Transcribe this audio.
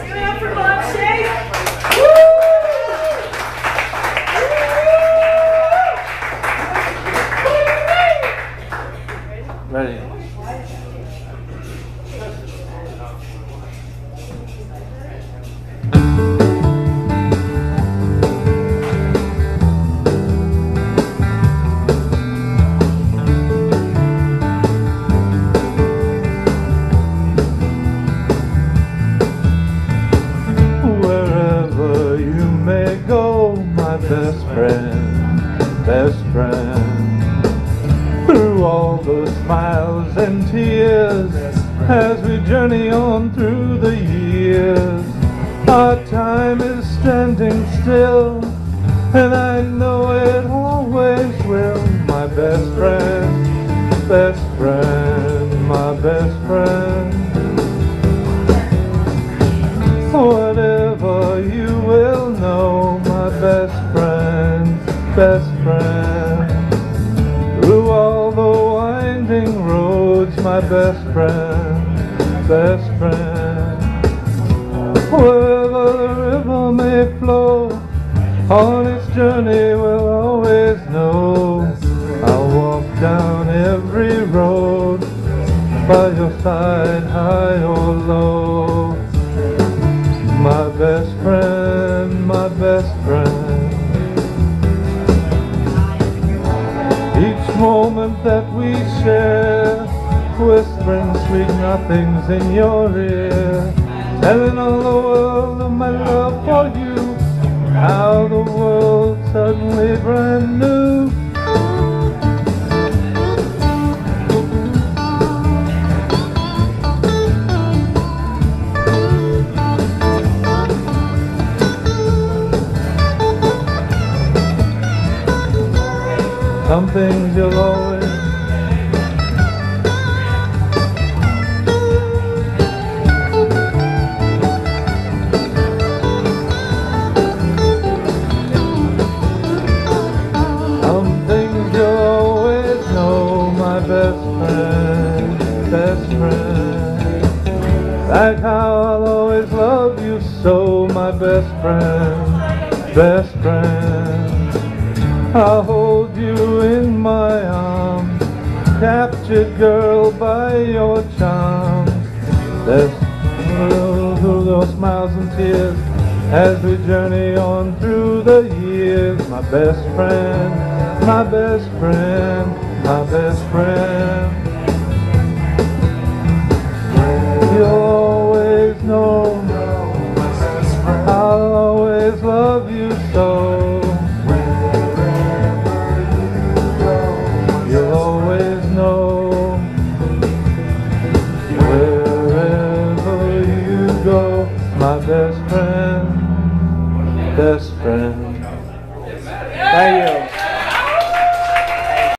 Give it up for Bob Shea. Ready. Wherever you may go, my best friend, through all the smiles and tears, as we journey on through the years, our time is standing still, and I know it always will. My best friend, my best friend. Whatever you will know, my best friend, through all the winding roads, my best friend. Wherever the river may flow, on its journey we'll always know. I'll walk down every road, by your side, high or low. My best friend, my best friend. Each moment that we share, whispering sweet nothings in your ear, telling all the world of my love for you, how the world's suddenly brand new. Some things you'll always know, my best friend, like how I'll always love you so, my best friend. I'll hold you in my arms, captured girl by your charms. Let's through those smiles and tears, as we journey on through the years. My best friend, my best friend, my best friend. You'll always know, I'll always love you so. You'll always know, wherever you go, my best friend. Thank you.